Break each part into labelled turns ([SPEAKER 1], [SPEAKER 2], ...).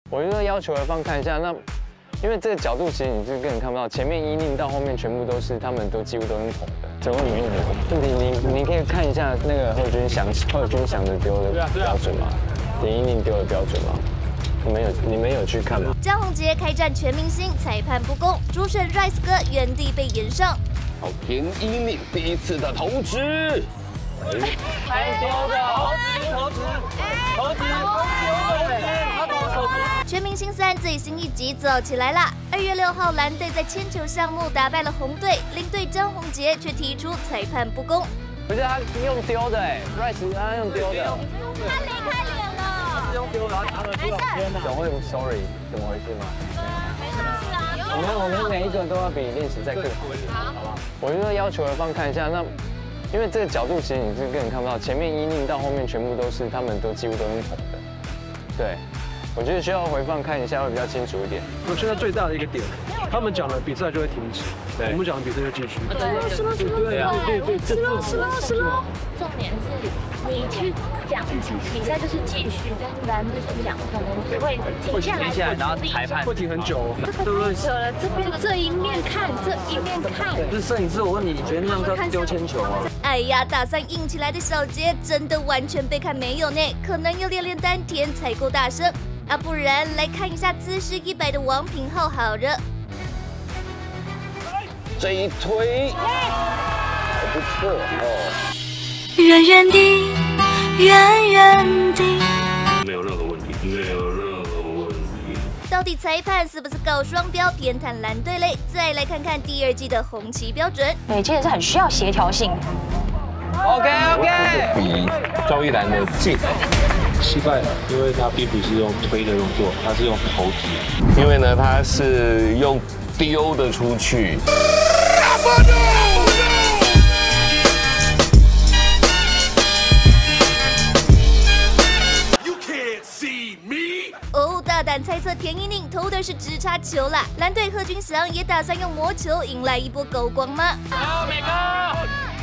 [SPEAKER 1] 我就说要求回放看一下，那因为这个角度其实你就根本看不到，前面一令到后面全部都是，他们都几乎都用同的，总共里面你可以看一下那个贺军翔的丢的标准吗？林一令丢的标准吗？你们有去看吗？
[SPEAKER 2] 江宏杰开战全明星，裁判不公，主审 Rice 哥原地被延上。
[SPEAKER 3] 好，田一令第一次的投掷。
[SPEAKER 1] 还丢的，投掷，
[SPEAKER 2] 全明星3最新一集走起来啦！2月6号，蓝队在铅球项目打败了红队，领队张宏杰却提出裁判不公。
[SPEAKER 1] 不是他用丢的，Rice 他用丢的，
[SPEAKER 2] 他离开脸了，
[SPEAKER 1] 是用丢的，他的不天哪！总会 sorry， 怎么回事吗？
[SPEAKER 2] 没什么事啊。
[SPEAKER 1] 我们每一个都要比练习再更好一点，好不好？我就说要求回放看一下，那。 因为这个角度其实你是根本看不到，前面一令到后面全部都是，他们都几乎都用同的。对，我觉得需要回放看一下会比较清楚一点。
[SPEAKER 4] 我觉得最大的一个点，他们讲了比赛就会停止，我们讲的比赛就继续。
[SPEAKER 2] 是吗？重点是你去讲比赛就是继续，跟蓝队去讲可能就会停下来，
[SPEAKER 1] 然后裁判
[SPEAKER 4] 会停很久，
[SPEAKER 2] 对不对？扯了这一面看，这一面看。
[SPEAKER 1] 不是摄影师，我问你，你觉得那样叫丢铅球吗？
[SPEAKER 2] 哎呀，打算硬起来的小杰真的完全被看没有呢，可能要练丹田才够大声啊，不然来看一下姿势100的王品浩好了。
[SPEAKER 3] 这一推，还不错哦。
[SPEAKER 5] 远远地，远远地，
[SPEAKER 6] 没有任何问题，没有任何问题。
[SPEAKER 2] 到底裁判是不是搞双标偏袒蓝队嘞？再来看看第2季的红旗标准。
[SPEAKER 7] 对，其实是很需要协调性。
[SPEAKER 1] OK，
[SPEAKER 6] 比赵一楠的近，
[SPEAKER 4] 失败了，因为他并不是用推的动作，他是用投掷。
[SPEAKER 6] 因为呢他是用丢的出去。
[SPEAKER 2] 哦，大胆猜测田一宁投的是直插球啦！蓝队贺军翔也打算用魔球迎来一波高光吗？
[SPEAKER 1] 好，美哥！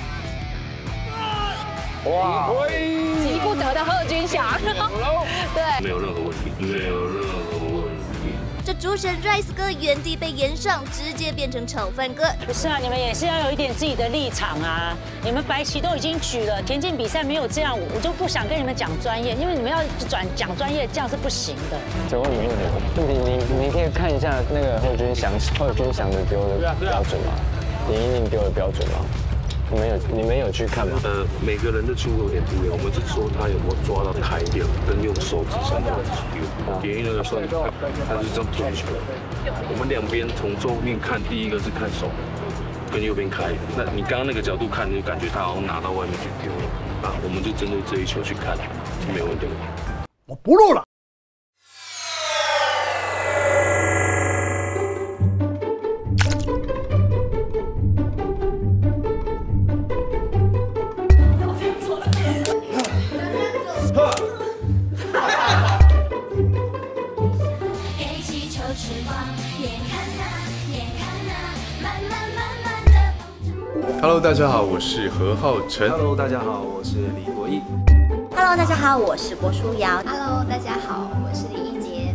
[SPEAKER 1] 哇，
[SPEAKER 7] 急不得的贺军翔，对，
[SPEAKER 6] 没有任何问题，没有任何问题。
[SPEAKER 2] 这主审 Rice 哥原地被延上，直接变成炒饭哥。
[SPEAKER 7] 不是啊，你们也是要有一点自己的立场啊！你们白旗都已经举了，田径比赛没有这样，我就不想跟你们讲专业，因为你们要讲专业，这样是不行的。
[SPEAKER 1] 总共里面你可以看一下那个贺军翔的丢的标准吗？林一令丢的标准吗？你们有去看吗？
[SPEAKER 6] 每个人的出有点不一样，我们是说他有没有抓到开掉，跟用手指上这样子丢。田一那个算他是这样推球，我们两边从左面看，第一个是看手跟右边开，那你刚刚那个角度看，你就感觉他好像拿到外面去丢了啊，我们就针对这一球去看，就没问题。
[SPEAKER 4] 我不录了。
[SPEAKER 8] Hello， 大家好，我是何浩晨。
[SPEAKER 4] Hello， 大家好，我是李国毅。
[SPEAKER 9] Hello， 大家好，我是郭书瑶。Hello， 大家好，我是李一杰。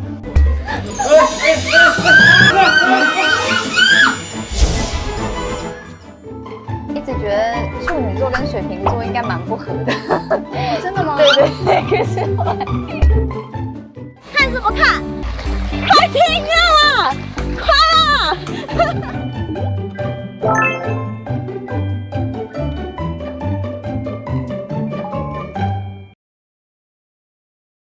[SPEAKER 10] 一直觉得处女座跟水瓶座应该蛮不合的。真的吗？对，可是后来。